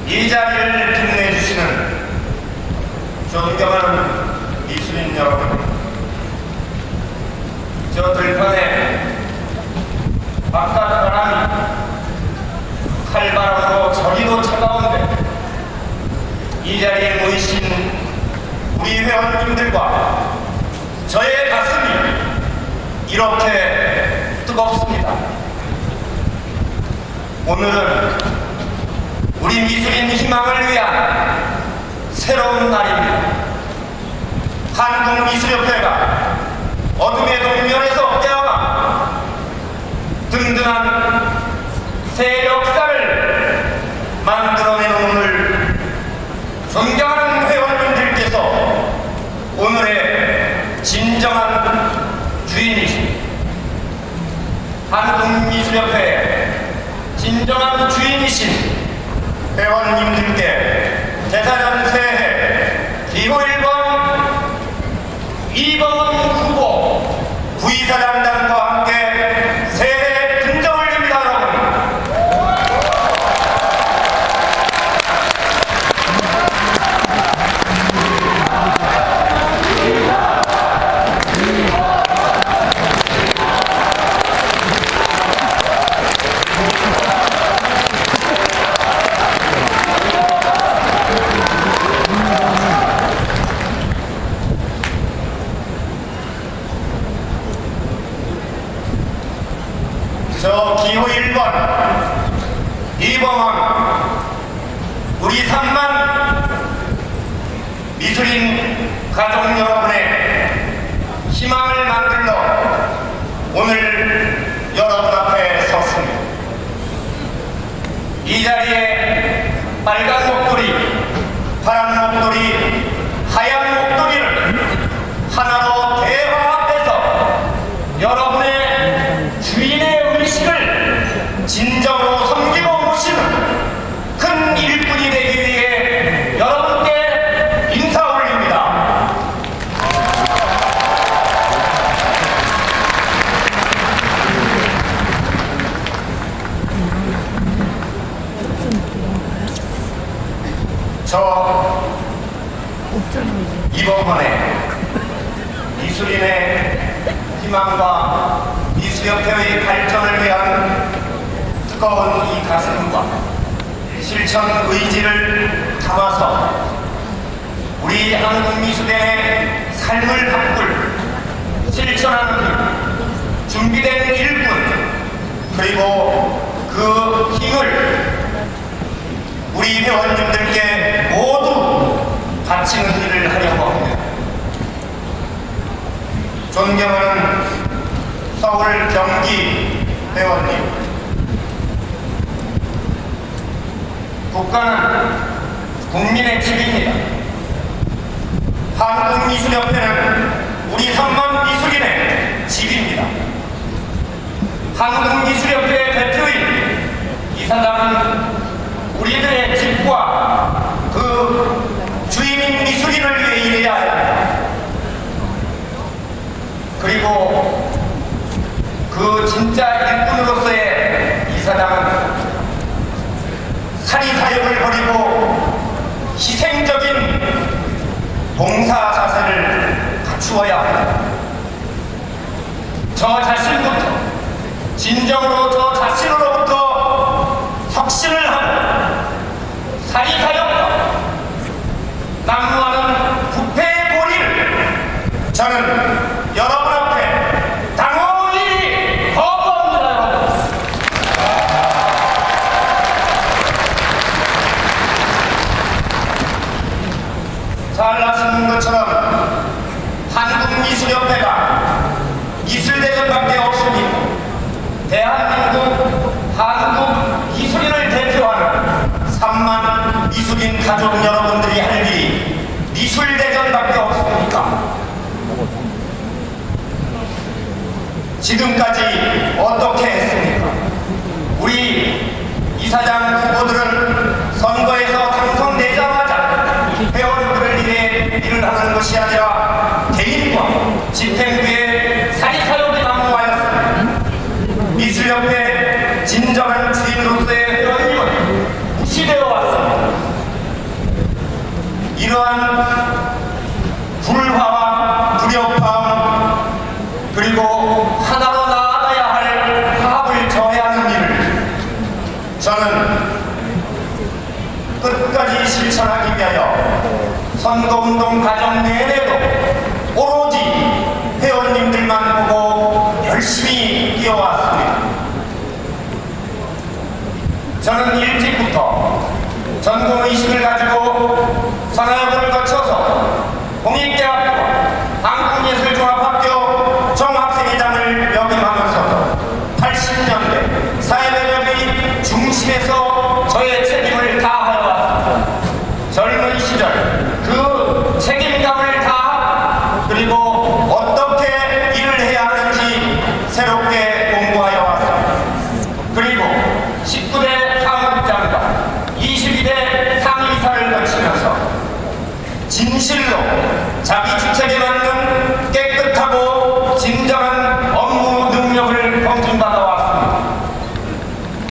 이 자리를 빛내주시는 존경하는 미술인 여러분, 저 들판에 바깥 바람이 칼바람으로 저리도 차가운데 이 자리에 모이신 우리 회원님들과 저의 가슴이 이렇게 뜨겁습니다. 오늘은 우리 미술인 희망을 위한 새로운 날입니다. 한국미술협회가 어둠의 동면에서 깨어나 든든한 새 역사를 만들어내는 오늘, 존경하는 회원님들께서 오늘의 진정한 주인이십니다. 한국미술협회의 진정한 주인이신 회원님들께 대사년 새해 기호 1번 이범원 후보 부의사장단과 함께 새해 긍정을 빕니다. 저 기호 1번 이범원, 우리 3만 미술인 가족 여러분의 희망을 만들러 오늘 여러분 앞에 섰습니다. 이 자리에 빨간 목도리, 파란 목도리, 하얀 목도리를 하나로 대화합해서 여러분의 주인의 의식을 진정으로 섬기고 모시는 큰 일꾼이 되기 위해 여러분께 인사 올립니다. 저 이범원의 미술인의 희망과 미술협회의 발전을 위한 뜨거운 이 가슴과 실천 의지를 담아서 우리 한국미술의 삶을 바꿀 실천하는 준비된 일꾼, 그리고 그 힘을 우리 회원님들께 모두 바치는 일을 하려고 합니다. 존경하는 서울 경기 회원님, 국가는 국민의 집입니다. 한국미술협회는 우리 3만 미술인의 집입니다. 한국미술협회 대표인 이사장은 우리들의 집과 그 주인인 미술인을 위해 일해야 합니다. 그리고 그 진짜 일꾼으로서의 이사장은 사리사욕을 버리고 희생적인 봉사 자세를 갖추어야 합니다. 저 자신부터 진정으로 저 자신으로부터 혁신을 하고 사리사욕과 난무하는 부패의 고리를 저는 여러분 앞에 당원히 거부합니다. 여러분, 잘 아시는 것처럼 한국미술협회가 미술대전밖에 없으니 대한민국 한국 미술인을 대표하는 3만 미술인 가족 여러분들이 할 일이 미술대전밖에 없습니까? 지금까지 어떻게 했습니까? 우리 이사장 후보들은 선거에서 당선되자마자 회원들을 위해 일을 하는 것이 아니라 개인과 집행부의 사리사욕에 난무하였습니다. 미술협회 진정한 주인으로서의 회원님은 무시되어 왔습니다. 그러한 불화와 불협화음 그리고 하나로 나아가야 할 화합을 저해하는 일을 저는 끝까지 실천하기 위하여 선거운동 과정 내내도 오로지 회원님들만 보고 열심히 뛰어왔습니다. 저는 일찍부터 전공의식을 가지고 산하여고를 거쳐서 공익대학교 한국예술종합학교 종합생회장을 역임하면서 80년대 사회배력의 중심에서 저의 책임을 다하여 왔습니다. 젊은 시절 그 책임감을 다하고 그리고 어떻게 일을 해야 하는지 새롭게 공부하여 왔습니다. 그리고 19대 사무국장과 22대 상임이사를 거치면서 진실로